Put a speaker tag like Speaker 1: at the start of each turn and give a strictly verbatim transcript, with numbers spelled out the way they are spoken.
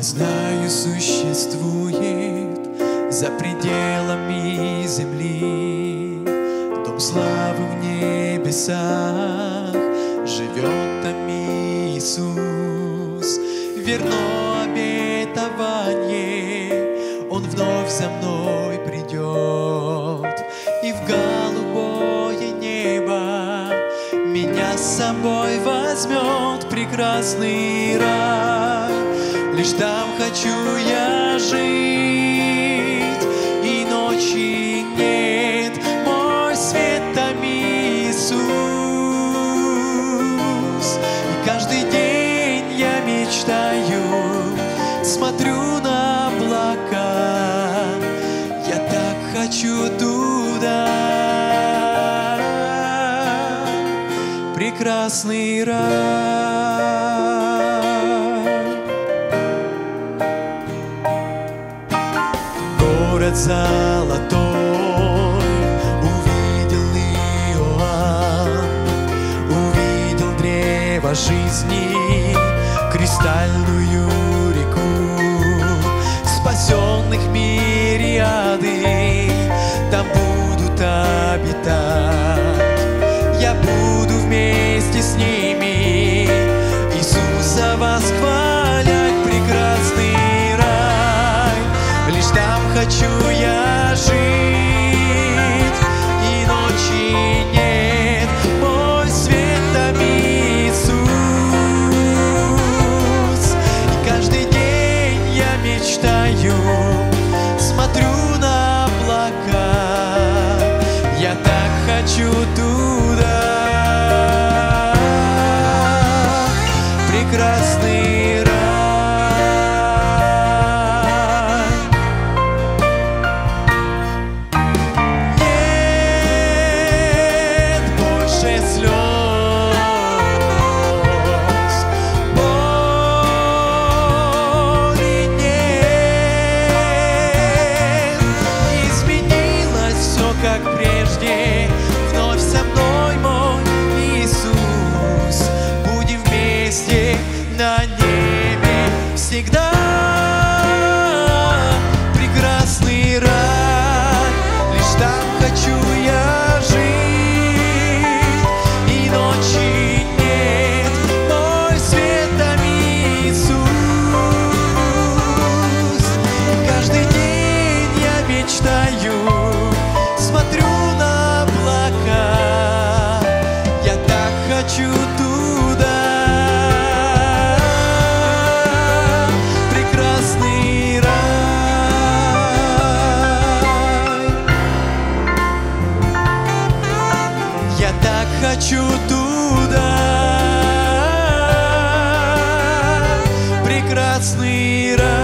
Speaker 1: знаю, существует за пределами земли дом славы в небесах, живет там Иисус. Верно обетование, Он вновь за мной придет, и в голубое небо меня с собой возьмет. Прекрасный рай, лишь там хочу я жить, и ночи нет, мой свет там Иисус. И каждый день я мечтаю, смотрю на облака, я так хочу туда. Прекрасный рай. Город золотой увидел Иоанн, увидел древо жизни, кристальную реку, спасенных мириады там будут обитать. Я буду вместе с ними Иисуса восхвалять. Прекрасный рай, лишь там хочу я жить, и ночи нет, мой свет там Иисус. И каждый день я мечтаю, смотрю на облака, я так хочу туда. Прекрасный рай. Нет больше слез, боли нет. Изменилось все, как прежде, вновь со мной мой Иисус. Будем вместе на небе всегда. Прекрасный рай, лишь там хочу я жить, и ночи нет, мой свет там Иисус. И каждый день я мечтаю, смотрю на облака, я так хочу туда. Прекрасный рай, я так хочу туда. Прекрасный рай.